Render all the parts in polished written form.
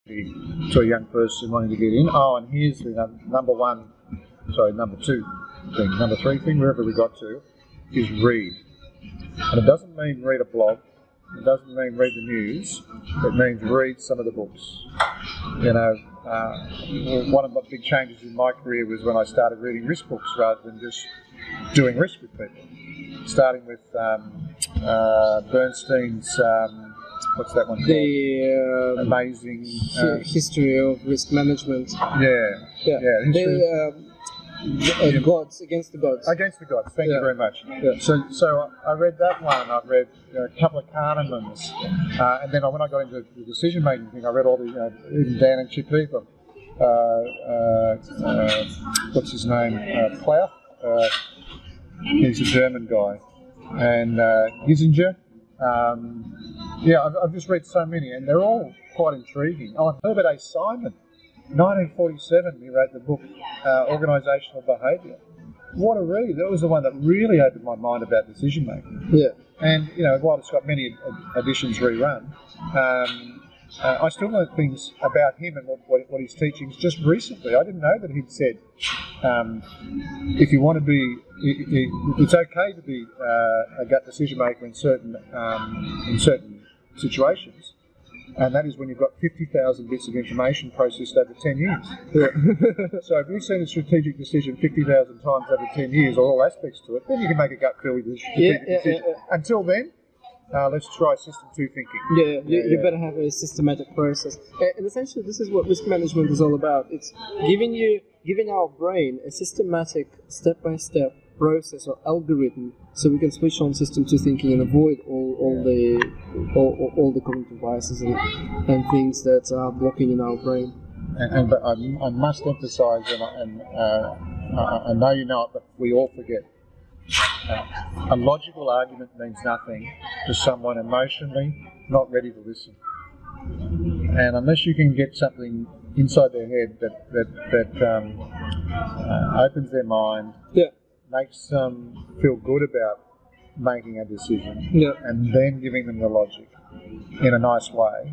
to a young person wanting to get in. Oh, and here's the number three thing, wherever we got to, is read. And it doesn't mean read a blog. It doesn't mean read the news. It means read some of the books. You know, one of the big changes in my career was when I started reading risk books rather than just doing risk with people. Starting with Bernstein's, what's that one called? The Amazing history of risk management. Gods, Against the Gods. Against the Gods, thank you very much. Yeah. So I read that one, I read a couple of Kahneman's, and then when I got into the decision-making thing, I read all the, even Dan and Chip Heatham, what's his name, Plough, he's a German guy, and Kissinger. I've just read so many, and they're all quite intriguing. Oh, and Herbert A. Simon. 1947, he wrote the book Organisational Behaviour. What a read! That was the one that really opened my mind about decision making. Yeah. And while it's got many editions rerun, I still learned things about him and what his teachings just recently. I didn't know that he'd said if you want to be, it's okay to be a gut decision maker in certain situations. And that is when you've got 50,000 bits of information processed over 10 years. Yeah. So if you've seen a strategic decision 50,000 times over 10 years, or all aspects to it, then you can make a gut feel with the strategic decision. Yeah. Until then, let's try system 2 thinking. You better have a systematic process. And essentially, this is what risk management is all about. It's giving our brain a systematic, step-by-step process or algorithm, so we can switch on system 2 thinking and avoid all the cognitive biases and things that are blocking in our brain. But I must emphasise, and I know you know it, but we all forget. A logical argument means nothing to someone emotionally not ready to listen. And unless you can get something inside their head that opens their mind, makes them feel good about making a decision, and then giving them the logic in a nice way,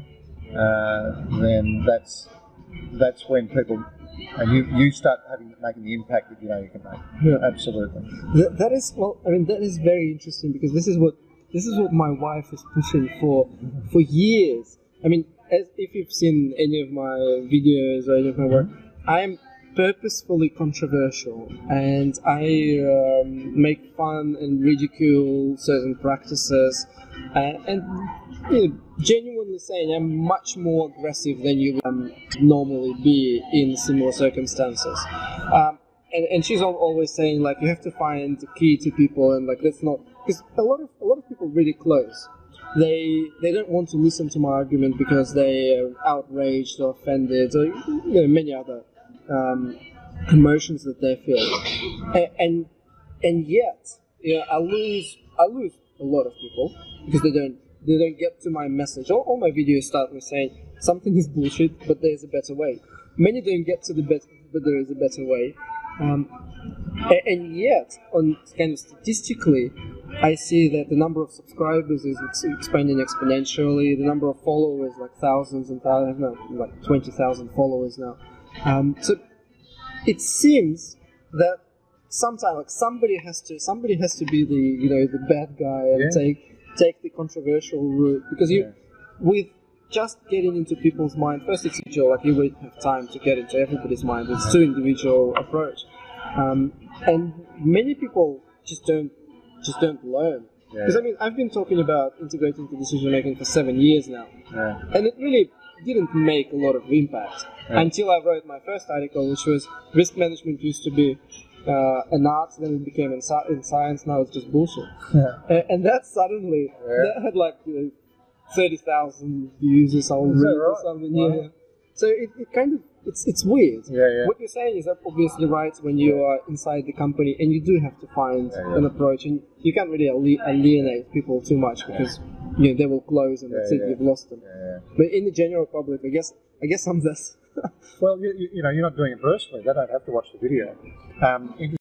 then that's when people, and you start making the impact that you know you can make. Yeah. Absolutely. That is very interesting, because this is what my wife is pushing for years. I mean, if you've seen any of my videos or any of my work, I'm purposefully controversial, and I make fun and ridicule certain practices, and genuinely saying I'm much more aggressive than you would normally be in similar circumstances. And she's always saying, like, you have to find the key to people, and like that's not, because a lot of people really close. They don't want to listen to my argument because they are outraged or offended, or many other emotions that they feel, and yet I lose a lot of people because they don't get to my message. All my videos start with saying something is bullshit, but there's a better way. Many don't get to the better, but there is a better way, and yet, on kind of statistically, I see that the number of subscribers is expanding exponentially. The number of followers, like thousands and thousands, like 20,000 followers now. So it seems that sometimes, like, somebody has to be the bad guy and take the controversial route, because with just getting into people's mind, first it's individual, like you won't have time to get into everybody's mind. It's too individual approach, and many people just don't learn. Because I've been talking about integrating into decision making for 7 years now, and it really didn't make a lot of impact until I wrote my first article, which was risk management used to be an art, then it became in science, now it's just bullshit. And that suddenly, that had like 30,000 views or something. Or something. Wow. So it kind of, it's weird. What you're saying is obviously right when you are inside the company, and you do have to find an approach, and you can't really alienate people too much, because they will close and that's it, you've lost them. But in the general public, I guess I'm this. Well, you're not doing it personally. They don't have to watch the video.